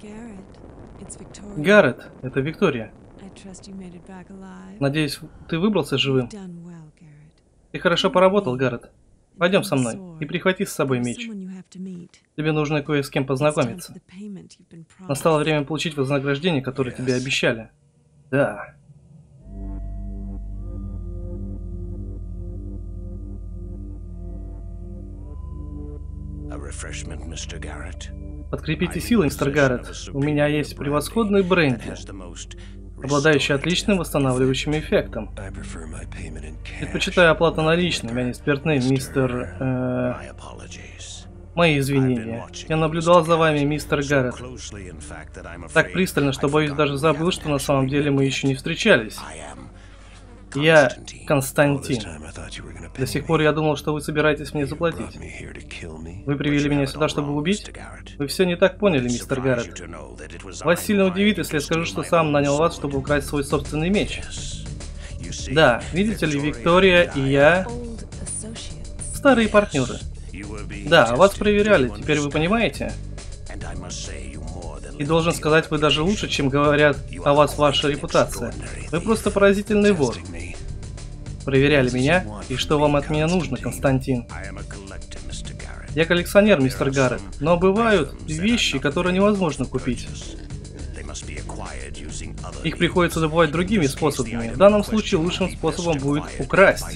Гаррет, это Виктория. Надеюсь, ты выбрался живым? Ты хорошо поработал, Гаррет. Пойдем со мной и прихвати с собой меч. Тебе нужно кое с кем познакомиться. Настало время получить вознаграждение, которое тебе обещали. Да. Подкрепите силы, мистер Гаррет. У меня есть превосходный бренди, обладающий отличным восстанавливающим эффектом. Предпочитаю оплату наличными, а не спиртным, мистер... Мои извинения. Я наблюдал за вами, мистер Гаррет. Так пристально, что, боюсь, даже забыл, что на самом деле мы еще не встречались. Я Константин. До сих пор я думал, что вы собираетесь мне заплатить. Вы привели меня сюда, чтобы убить? Вы все не так поняли, мистер Гаррет. Вас сильно удивит, если я скажу, что сам нанял вас, чтобы украсть свой собственный меч. Да, видите ли, Виктория и я старые партнеры. Да, вас проверяли, теперь вы понимаете? И должен сказать, вы даже лучше, чем говорят о вас ваша репутация. Вы просто поразительный вор. Проверяли меня, и что вам от меня нужно, Константин? Я коллекционер, мистер Гаррет, но бывают вещи, которые невозможно купить. Их приходится добывать другими способами. В данном случае лучшим способом будет украсть.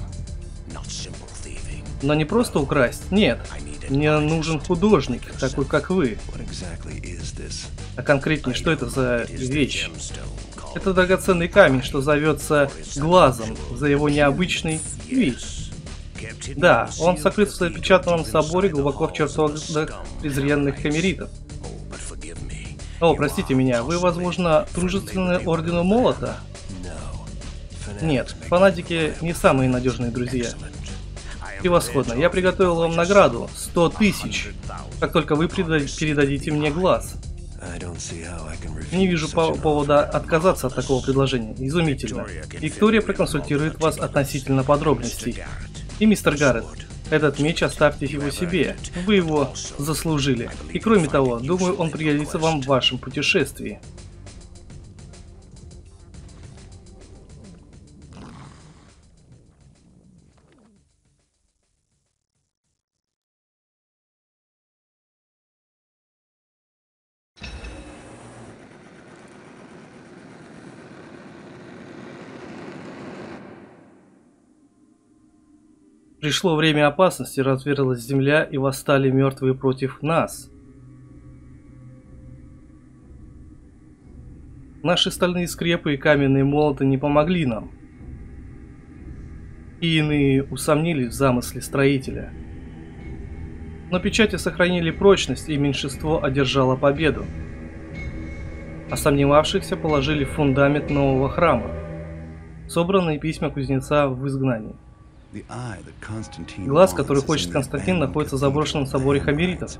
Но не просто украсть, нет. Мне нужен художник, такой как вы. А конкретнее, что это за вещь? Это драгоценный камень, что зовется глазом за его необычный вид. Да, он сокрыт в запечатанном соборе глубоко в чертогах презренных химеритов. О, простите меня, вы, возможно, дружественны Ордену Молота? Нет, фанатики не самые надежные друзья. Превосходно, я приготовил вам награду 100 тысяч, как только вы передадите мне глаз. Не вижу повода отказаться от такого предложения. Изумительно. Виктория проконсультирует вас относительно подробностей. И, мистер Гаррет, этот меч оставьте его себе. Вы его заслужили. И кроме того, думаю, он пригодится вам в вашем путешествии. Пришло время опасности, разверзлась земля, и восстали мертвые против нас. Наши стальные скрепы и каменные молоты не помогли нам. И иные усомнились в замысле строителя. Но печати сохранили прочность, и меньшинство одержало победу. А сомневавшихся положили в фундамент нового храма. Собранные письма кузнеца в изгнании. Глаз, который хочет Константин, находится в заброшенном соборе химеритов.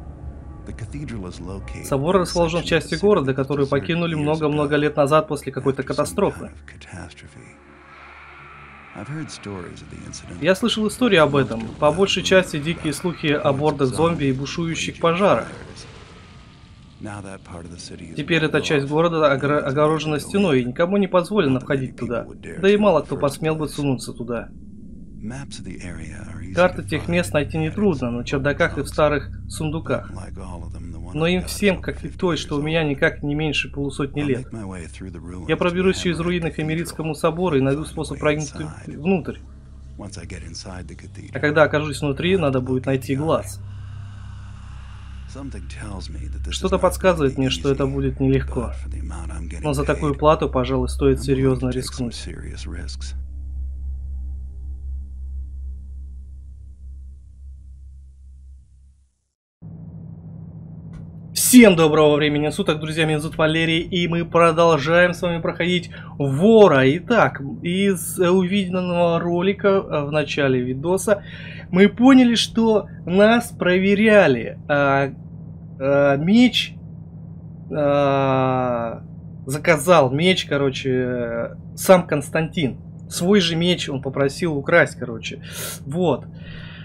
Собор расположен в части города, которую покинули много-много лет назад после какой-то катастрофы. Я слышал истории об этом, по большей части дикие слухи о бордах зомби и бушующих пожарах. Теперь эта часть города огорожена стеной, и никому не позволено входить туда, да и мало кто посмел бы сунуться туда. Карты тех мест найти нетрудно, на чердаках и в старых сундуках. Но им всем, как и той, что у меня, никак не меньше полусотни лет. Я проберусь через руины к Химеритскому собору и найду способ проникнуть внутрь. А когда окажусь внутри, надо будет найти глаз. Что-то подсказывает мне, что это будет нелегко. Но за такую плату, пожалуй, стоит серьезно рискнуть. Всем доброго времени суток, друзья, меня зовут Валерий, и мы продолжаем с вами проходить Вора. Итак, из увиденного ролика в начале видоса мы поняли, что нас проверяли. Меч, заказал меч, короче, сам Константин. Свой же меч он попросил украсть, короче. Вот.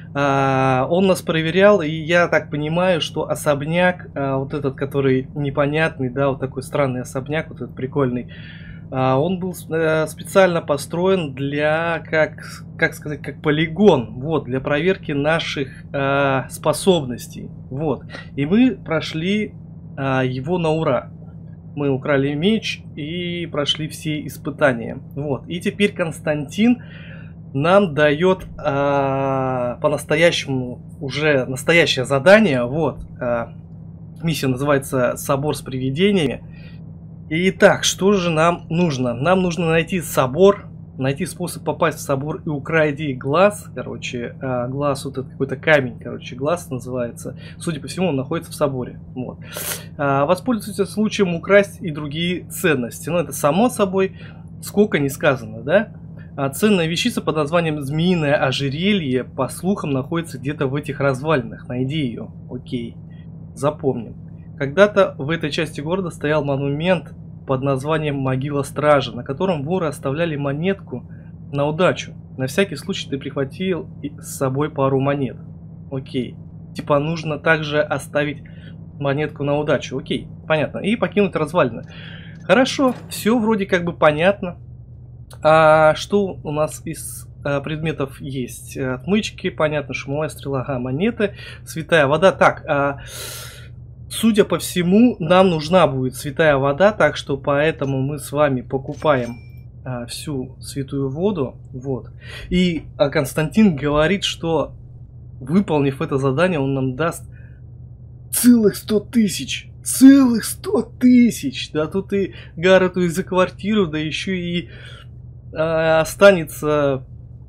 Он нас проверял, и я так понимаю, что особняк, вот этот, который непонятный, да, вот такой странный особняк, вот этот прикольный, он был специально построен для, как сказать, как полигон, вот, для проверки наших способностей, вот. И мы прошли его на ура. Мы украли меч и прошли все испытания, вот. И теперь Константин нам дает по-настоящему уже настоящее задание, вот. Миссия называется «Собор с привидениями». Итак, что же нам нужно? Нам нужно найти собор, найти способ попасть в собор и украсть глаз. Короче, глаз, вот это какой-то камень, короче, глаз называется. Судя по всему, он находится в соборе. Вот. Воспользуйтесь случаем украсть и другие ценности. Ну, это само собой, сколько не сказано, да? Ценная вещица под названием «Змеиное ожерелье», по слухам, находится где-то в этих развалинах. Найди ее. Окей. Запомним. Когда-то в этой части города стоял монумент под названием «Могила Стража», на котором воры оставляли монетку на удачу. На всякий случай ты прихватил с собой пару монет. Окей. Типа нужно также оставить монетку на удачу. Окей, понятно. И покинуть развалины. Хорошо, все вроде как бы понятно. А что у нас из предметов есть? Отмычки, понятно, шумовая стрела, ага, монеты, святая вода. Так, судя по всему, нам нужна будет святая вода, так что поэтому мы с вами покупаем всю святую воду. Вот. И Константин говорит, что выполнив это задание, он нам даст целых 100 тысяч. Целых 100 тысяч! Да тут и Гаррету и за квартиру, да еще и останется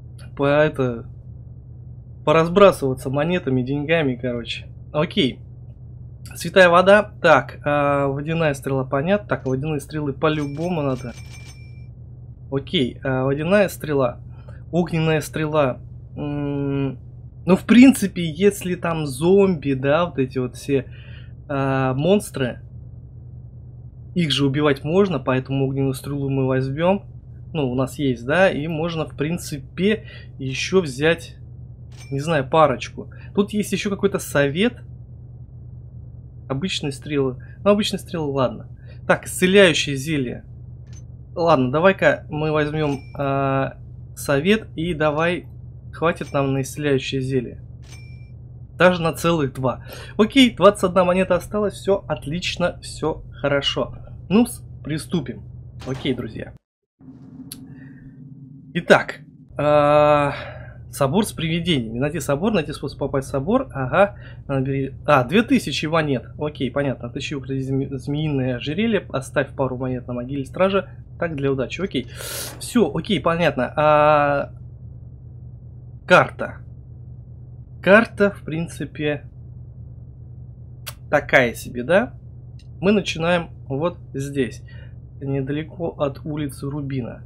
поразбрасываться монетами, деньгами, короче. Окей. Святая вода. Так, водяная стрела, понятно. Так, водяные стрелы по-любому надо. Окей, водяная стрела. Огненная стрела. Ну, в принципе, если там зомби, да, вот эти вот все монстры, их же убивать можно, поэтому огненную стрелу мы возьмем. Ну, у нас есть, да, и можно, в принципе, еще взять, не знаю, парочку. Тут есть еще какой-то совет. Обычные стрелы. Ну, обычные стрелы, ладно. Так, исцеляющее зелье. Ладно, давай-ка мы возьмем совет и давай, хватит нам на исцеляющее зелье. Даже на целых 2. Окей, 21 монета осталась, все отлично, все хорошо. Ну, приступим. Окей, друзья. Итак, собор с привидениями. Найти собор, найти способ попасть в собор. Ага, набери... 2000 монет. Окей, понятно. Отыщи змеиное ожерелье, оставь пару монет на могиле стража. Так, для удачи. Окей. Все, окей, понятно. Карта. Карта, в принципе, такая себе, да? Мы начинаем вот здесь. Недалеко от улицы Рубина.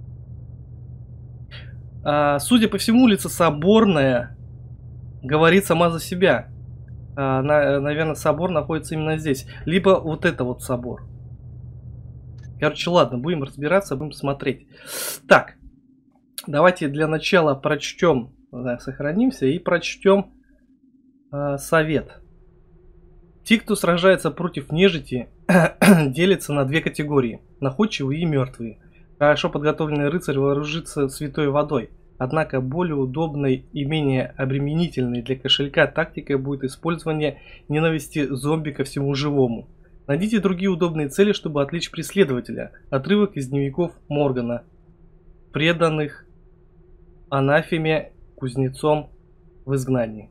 Судя по всему, улица Соборная говорит сама за себя. Наверное, собор находится именно здесь. Либо вот это вот собор. Короче, ладно, будем разбираться, будем смотреть. Так, давайте для начала прочтем, да, сохранимся и прочтем совет. Те, кто сражается против нежити, делятся на 2 категории. Находчивые и мертвые. Хорошо подготовленный рыцарь вооружится святой водой. Однако более удобной и менее обременительной для кошелька тактикой будет использование ненависти зомби ко всему живому. Найдите другие удобные цели, чтобы отвлечь преследователя. Отрывок из дневников Моргана, преданных анафеме кузнецом в изгнании.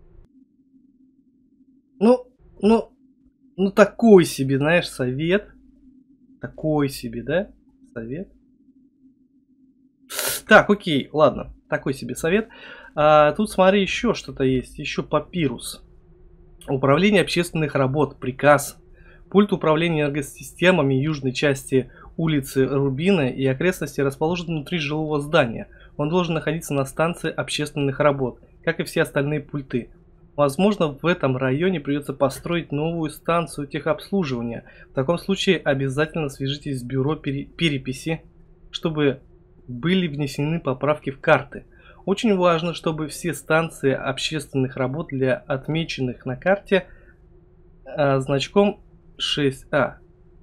Ну, такой себе, знаешь, совет. Такой себе, да? Совет. Так, окей, ладно. Такой себе совет. Тут смотри, еще что-то есть. Еще папирус. Управление общественных работ. Приказ. Пульт управления энергосистемами южной части улицы Рубина и окрестности расположен внутри жилого здания. Он должен находиться на станции общественных работ, как и все остальные пульты. Возможно, в этом районе придется построить новую станцию техобслуживания. В таком случае обязательно свяжитесь с бюро переписи, чтобы были внесены поправки в карты. Очень важно, чтобы все станции общественных работ для отмеченных на карте значком 6А.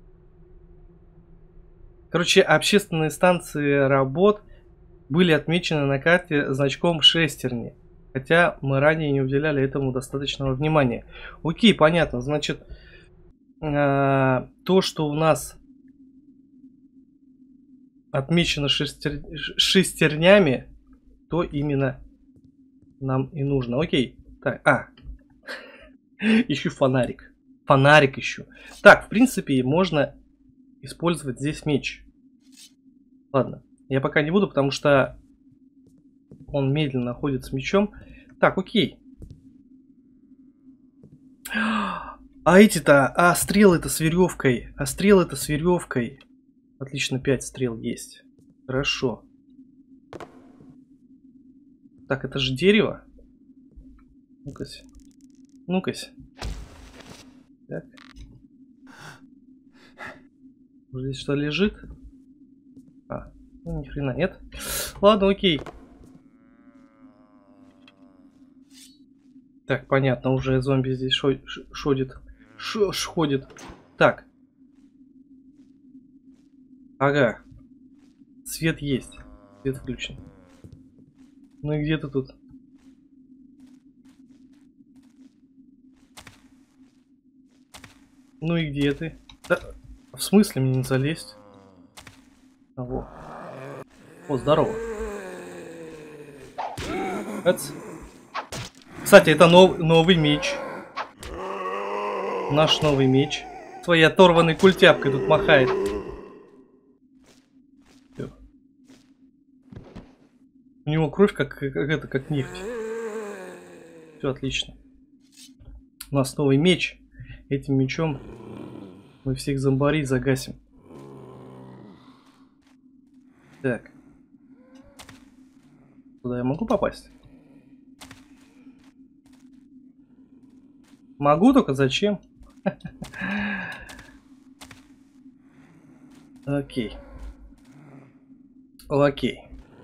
Короче, общественные станции работ были отмечены на карте значком шестерни. Хотя мы ранее не уделяли этому достаточного внимания. Окей, понятно. Значит, то, что у нас отмечено шестернями, то именно нам и нужно. Окей. Так, ищу фонарик. Фонарик ищу. Так, в принципе, можно использовать здесь меч. Ладно, я пока не буду, потому что он медленно ходит с мечом. Так, окей. А эти-то, стрелы-то с веревкой. Стрелы-то с веревкой. Отлично, 5 стрел есть. Хорошо. Так, это же дерево. Ну-кась. Ну-кась. Так. Здесь что лежит? Ну ни хрена нет. Ладно, окей. Так, понятно, уже зомби здесь ходит. Так. Ага. Свет есть. Свет включен. Ну и где ты тут? Ну и где ты? Да, в смысле мне не залезть? Во. О, здорово. Кстати, это новый меч. Наш новый меч. Своей оторванной культяпкой тут махает. Всё. У него кровь как нефть. Все отлично. У нас новый меч. Этим мечом мы всех зомбарей загасим. Так. Туда я могу попасть? Могу, только зачем? Окей. Окей.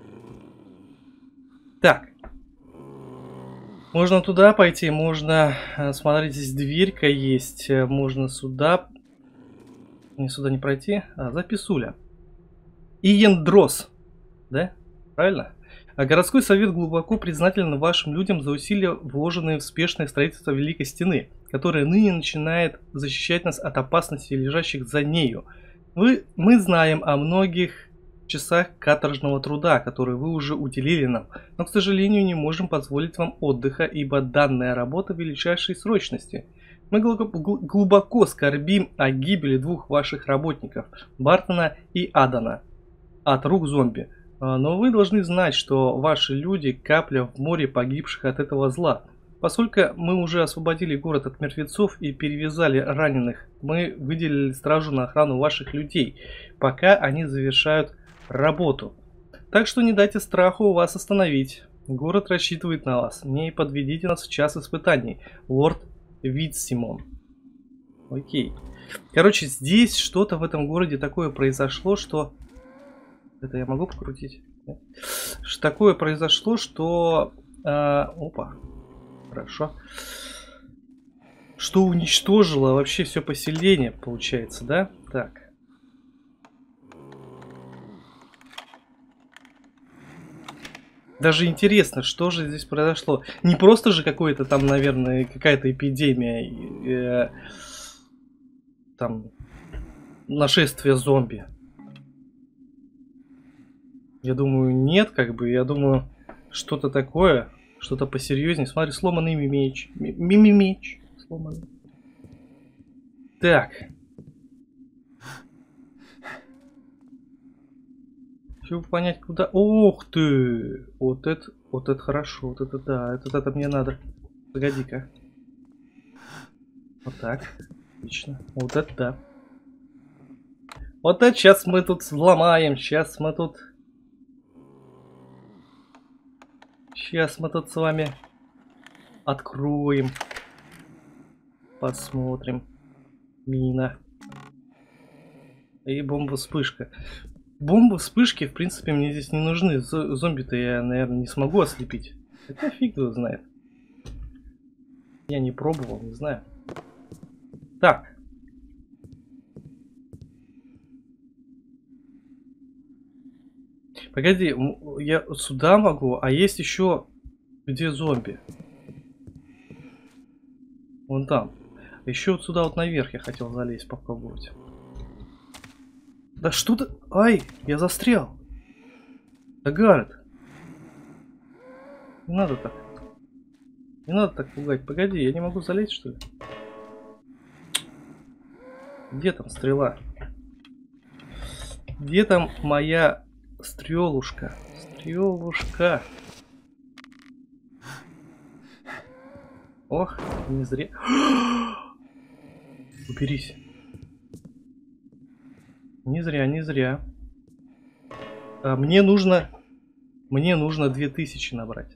Так. Можно туда пойти, можно... Смотрите, здесь дверька есть. Можно сюда... Мне сюда не пройти. Записуля. Иен Дрос. Да? Правильно? Городской совет глубоко признателен вашим людям за усилия, вложенные в спешное строительство Великой Стены, которая ныне начинает защищать нас от опасностей, лежащих за нею. Мы знаем о многих часах каторжного труда, которые вы уже уделили нам, но, к сожалению, не можем позволить вам отдыха, ибо данная работа величайшей срочности. Мы глубоко скорбим о гибели двух ваших работников, Бартона и Адана, от рук зомби. Но вы должны знать, что ваши люди – капля в море погибших от этого зла. Поскольку мы уже освободили город от мертвецов и перевязали раненых, мы выделили стражу на охрану ваших людей, пока они завершают работу. Так что не дайте страху вас остановить. Город рассчитывает на вас. Не подведите нас в час испытаний. Лорд Витсимон. Окей. Короче, здесь что-то в этом городе такое произошло, что... Это я могу покрутить? Нет? Такое произошло, что... Опа. Хорошо. Что уничтожило вообще все поселение, получается, да? Так. Даже интересно, что же здесь произошло. Не просто же какое-то там, наверное, какая-то эпидемия, там, нашествие зомби. Я думаю, нет, как бы, я думаю, что-то такое, что-то посерьезнее. Смотри, сломанный меч. Меч. Сломанный. Так. Хочу понять, куда... Ух ты! Вот это хорошо, вот это да, это мне надо. Погоди-ка. Вот так. Отлично. Вот это да. Вот это сейчас мы тут взломаем, сейчас мы тут с вами откроем. Посмотрим. Мина. И бомба-вспышка. Бомбы, вспышки, в принципе, мне здесь не нужны. Зомби-то я, наверное, не смогу ослепить. Хотя фиг его знает. Я не пробовал, не знаю. Так. Погоди, я сюда могу, а есть еще где зомби? Вон там. Еще вот сюда вот наверх я хотел залезть, попробовать. Да что ты... Ай, я застрял. Да Гаррет. Не надо так. Не надо так пугать. Погоди, я не могу залезть, что ли? Где там стрела? Где там моя стрелушка? Стрелушка. Ох, не зря. Уберись. Не зря, не зря. А мне нужно 2000 набрать.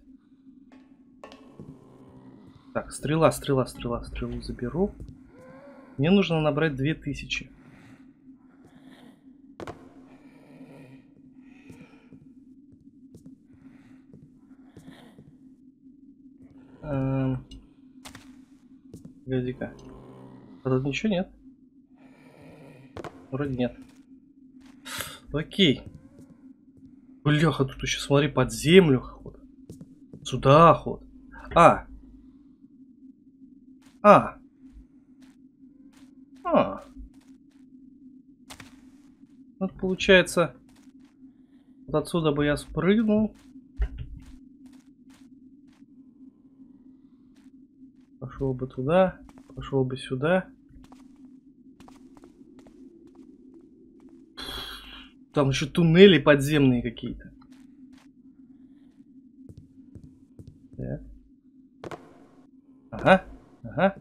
Так, стрелу заберу. Мне нужно набрать 2000. Погоди-ка. А тут ничего нет? Вроде нет. Окей. Бляха, тут еще, смотри, под землю ход. Сюда ход. Вот получается, вот отсюда бы я спрыгнул. Пошел бы туда, пошел бы сюда. Там еще туннели подземные какие-то. Так. Ага, ага.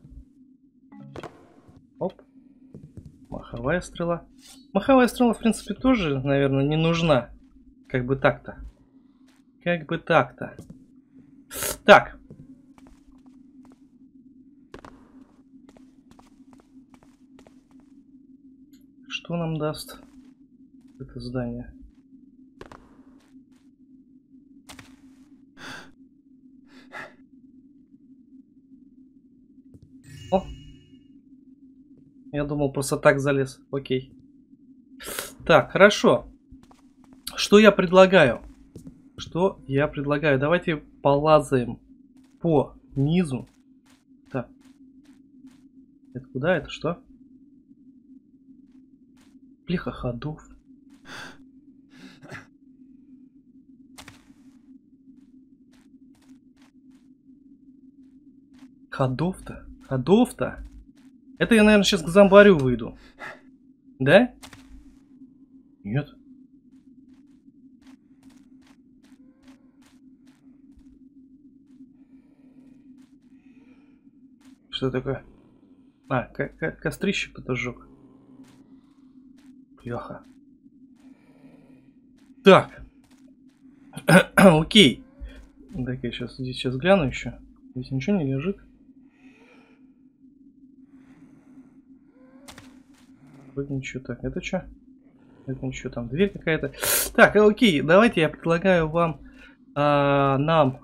Оп. Маховая стрела. Маховая стрела, в принципе, тоже, наверное, не нужна. Как бы так-то. Как бы так-то. Так. Что нам даст это здание? О! Я думал, просто так залез. Окей. Так, хорошо. Что я предлагаю? Что я предлагаю? Давайте полазаем по низу. Так. Это куда? Это что? Плеха ходов. Ходов-то? Ходов-то? Это я, наверное, сейчас к зомбарю выйду. Да? Нет. Что такое? А, кострище кто-то сжег. Бляха. Так. Окей. Так, я сейчас гляну еще. Здесь ничего не лежит. Вроде ничего. Так, это что? Это ничего, там дверь какая-то. Так, окей, давайте я предлагаю вам, нам,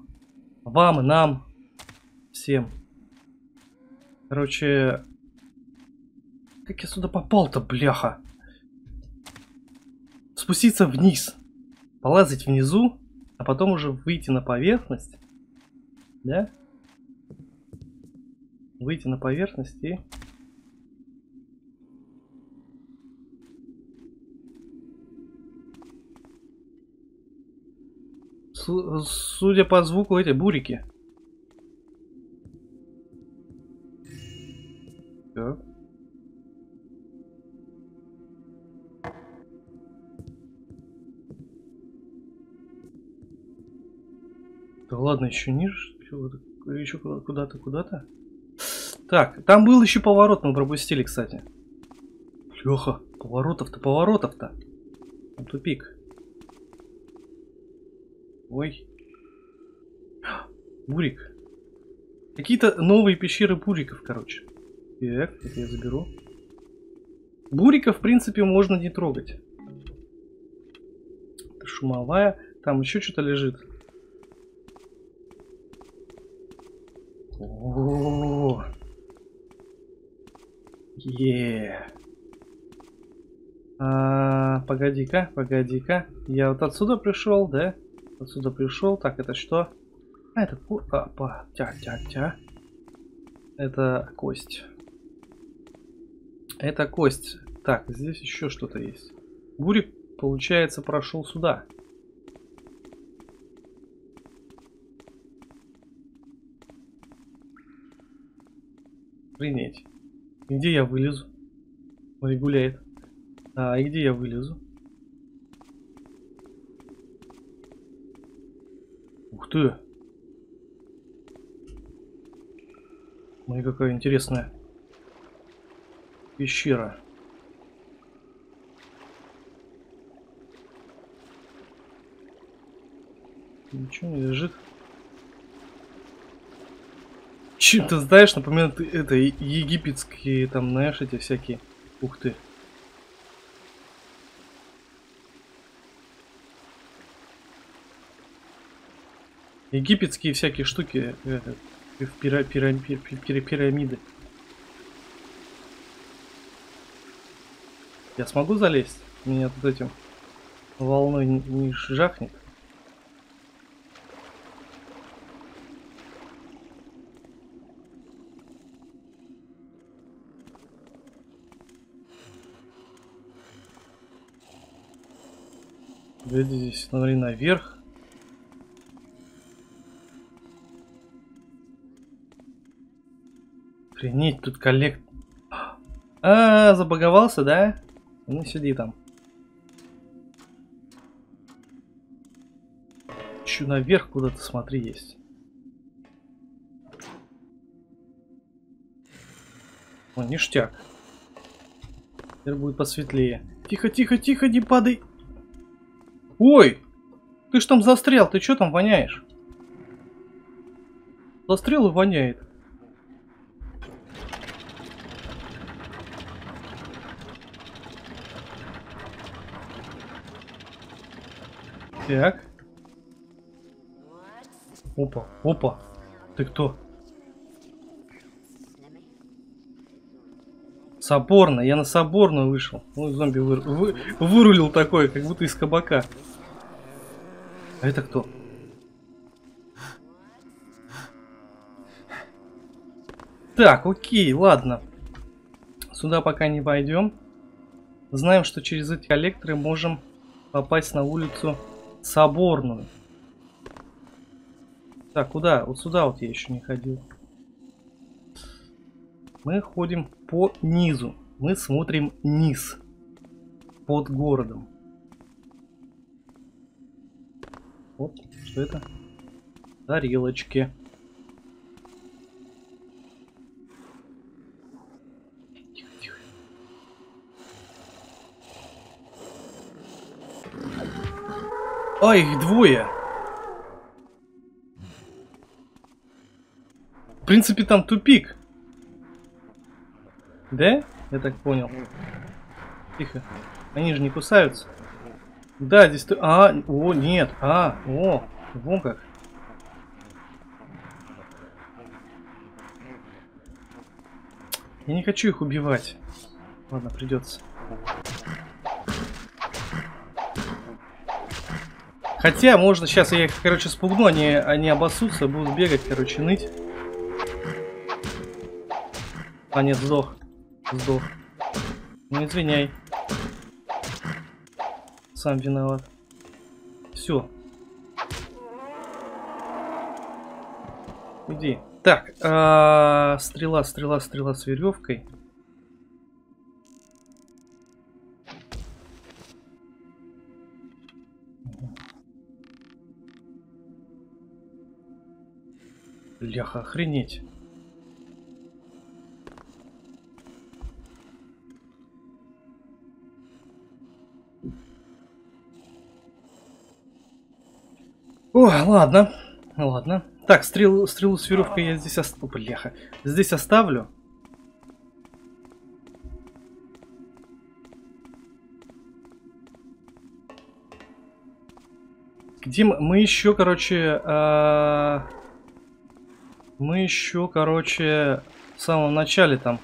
всем. Короче, как я сюда попал-то, бляха? Спуститься вниз, полазить внизу, а потом уже выйти на поверхность, да? Выйти на поверхность и... Судя по звуку, эти бурики. Так. Да ладно, еще ниже, еще куда-то. Так, там был еще поворот, мы пропустили, кстати. Леха, поворотов-то. Тупик. Ой. Бурик. Какие-то новые пещеры буриков, короче. Так, это я заберу. Бурика, в принципе, можно не трогать. шумовая. Там еще что-то лежит. О, погоди-ка, погоди-ка. Я вот отсюда пришел, да? Отсюда пришел. Так, это что? А, это тя-тя-тя. Это кость. Это кость. Так, здесь еще что-то есть. Бурик, получается, прошел сюда. Охренеть. Где я вылезу? Ой, гуляет. И где я вылезу? Ух ты! Ой, какая интересная пещера. Ничего не лежит. Чем-то, знаешь, напоминает это египетские, там, знаешь, эти всякие. Ух ты. Египетские всякие штуки, пирамиды. Я смогу залезть? Меня тут этим волной не жахнет. Гляди, здесь смотри наверх. Охренеть, тут коллект. Забаговался, да? Ну сиди там. Еще наверх куда-то смотри есть. О, ништяк. Теперь будет посветлее. Тихо, тихо, тихо, не падай. Ой! Ты ж там застрял, ты что там воняешь? Застрял и воняет. Так. Опа, опа. Ты кто? Соборная. Я на Соборную вышел. Ну, зомби вырулил такой, как будто из кабака. А это кто? Так, окей, ладно. Сюда пока не пойдем. Знаем, что через эти коллекторы можем попасть на улицу Соборную. Так, куда? Вот сюда вот я еще не ходил. Мы ходим по низу. Мы смотрим низ. Под городом. Вот, что это? Тарелочки. Тихо, тихо. Ой, их двое. В принципе, там тупик. Да? Я так понял. Тихо. Они же не кусаются. Да, здесь... О, нет. Вон как. Я не хочу их убивать. Ладно, придется. Хотя, можно сейчас я их, короче, спугну, они обоссутся, будут бегать, короче, ныть. А, нет, сдох. Сдох. Ну, извиняй. Сам виноват. Все. Иди. Так, стрела с веревкой. Бляха, охренеть. О, ладно. Ладно. Так, стрелу с веревкой я здесь оставлю. Бляха. Здесь оставлю. Дим, мы еще, короче, в самом начале там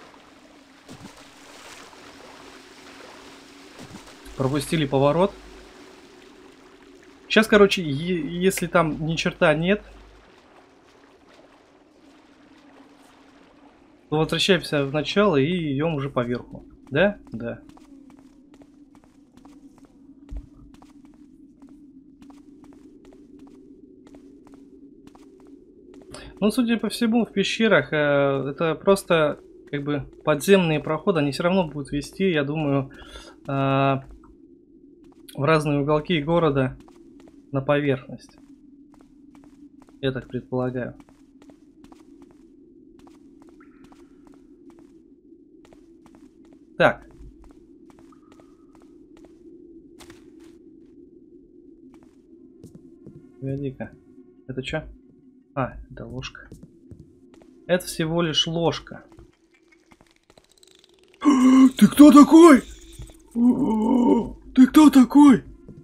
пропустили поворот. Сейчас, короче, если там ни черта нет, то возвращаемся в начало и идем уже по верху. Да? Да. Ну, судя по всему, в пещерах это просто как бы подземные проходы, они все равно будут вести, я думаю, в разные уголки города на поверхность. Я так предполагаю. Так. Погоди-ка. Это что? А, это ложка. Это всего лишь ложка. Ты кто такой? Ты кто такой?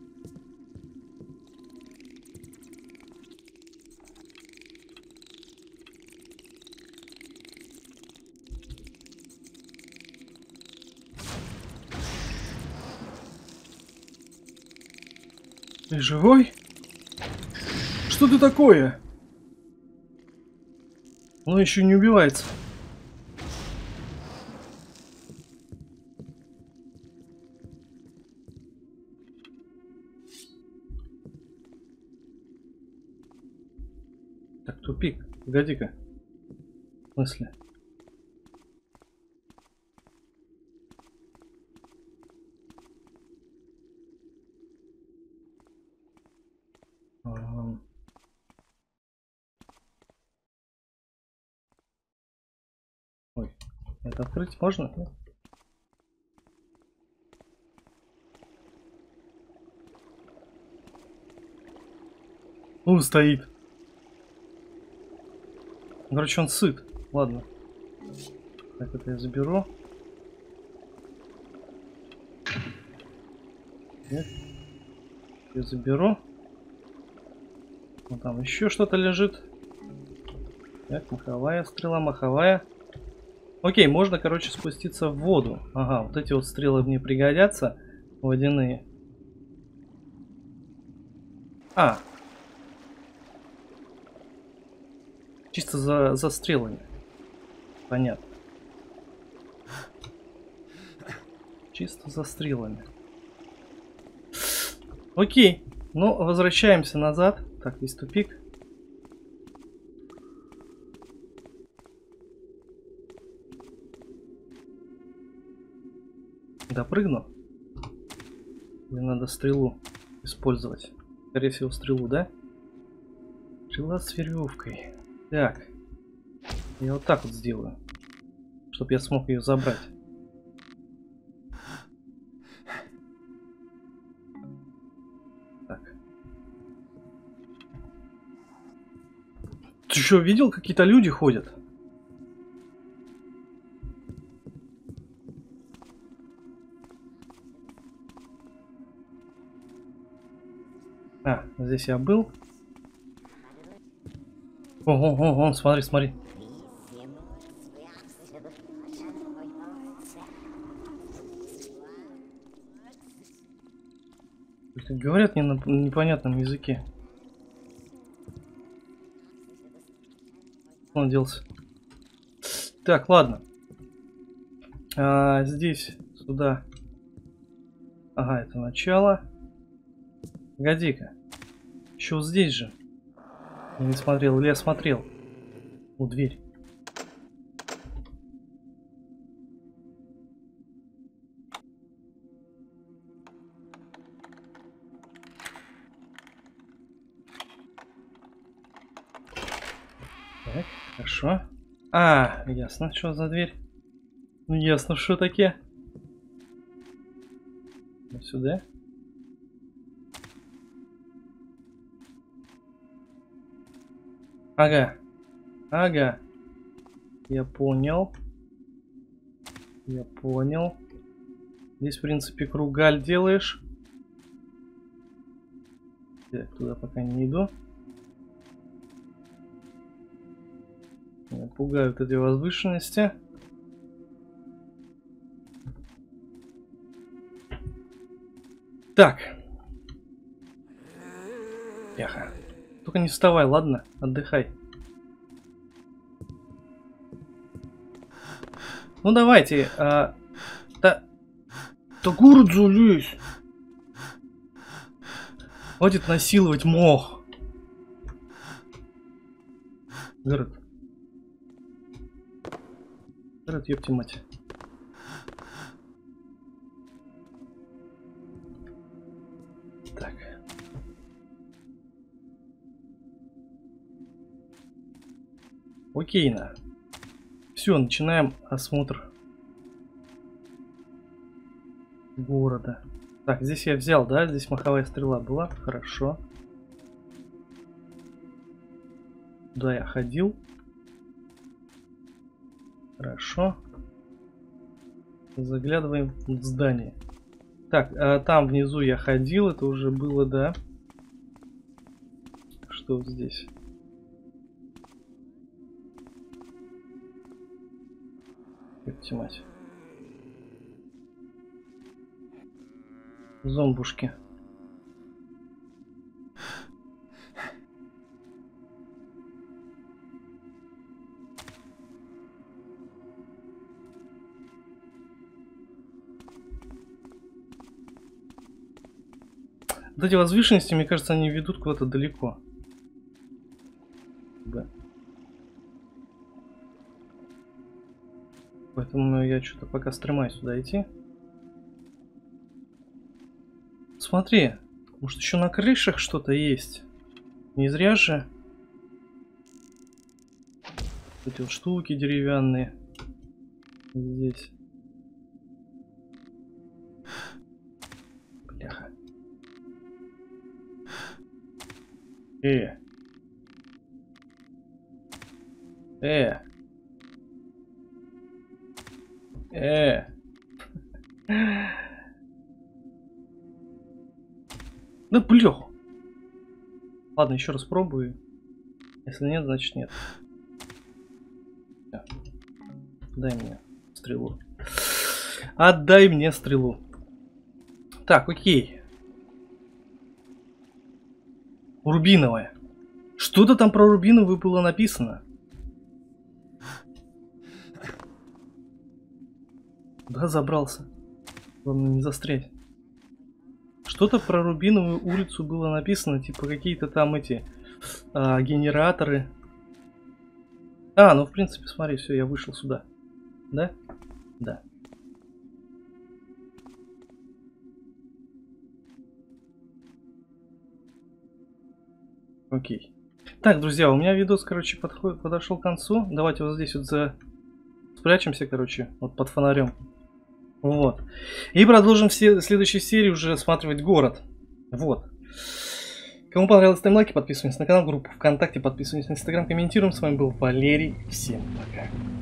Ты живой? Что ты такое? Он еще не убивается. Так, тупик. Погоди-ка. В смысле? Ой, это открыть можно? Нет? Ну, стоит. Короче, он сыт. Ладно. Так, это я заберу. Нет. Я заберу. Вот там еще что-то лежит. Так, маховая стрела, маховая. Окей, можно, короче, спуститься в воду. Ага, вот эти вот стрелы мне пригодятся. Водяные. А. Чисто за стрелами. Понятно. Чисто за стрелами. Окей. Ну, возвращаемся назад. Так, есть тупик. Допрыгну. Мне надо стрелу использовать. Скорее всего, стрелу, да? Стрела с веревкой. Так. Я вот так вот сделаю. Чтобы я смог ее забрать. Так. Ты что, видел, какие-то люди ходят? А, здесь я был. О, смотри, смотри. Говорят не на непонятном языке. Он делся. Так, ладно. Здесь, сюда. Ага, это начало. Погоди-ка. Еще вот здесь же. Я не смотрел, или я смотрел. О, дверь. Так, хорошо. А, ясно, что за дверь. Ну, ясно, что такие. Вот сюда. Ага. Ага. Я понял. Я понял. Здесь, в принципе, кругаль делаешь. Так, туда пока не иду. Меня пугают эти возвышенности. Так. Яха. Только не вставай, ладно? Отдыхай. Ну давайте. Да город залезь. Хватит насиловать мох. Город. Город, ёпти мать. Так. Окейно. Все, начинаем осмотр города. Так, здесь я взял, да? Здесь маховая стрела была. Хорошо. Да, я ходил. Хорошо. Заглядываем в здание. Так, там внизу я ходил. Это уже было, да? Что здесь? Ёпти мать. Зомбушки. Вот эти возвышенности, мне кажется, они ведут куда-то далеко. Да. Поэтому я что-то пока стремаюсь сюда идти. Смотри, может еще на крышах что-то есть. Не зря же эти вот штуки деревянные здесь. Бляха. Да блёх. Ладно, еще раз пробую. Если нет, значит нет. Дай мне стрелу. Отдай мне стрелу. Так, окей. Рубиновая. Что-то там про рубиновую было написано. Да, забрался. Главное не застрять. Что-то про Рубиновую улицу было написано, типа какие-то там эти генераторы. Ну в принципе, смотри, все, я вышел сюда. Да? Да. Окей. Так, друзья, у меня видос, короче, подошел к концу. Давайте вот здесь вот спрячемся, короче, вот под фонарем. Вот. И продолжим в следующей серии уже осматривать город. Вот. Кому понравилось, ставим лайки, подписываемся на канал, группу ВКонтакте, подписываемся на Инстаграм, комментируем. С вами был Валерий. Всем пока.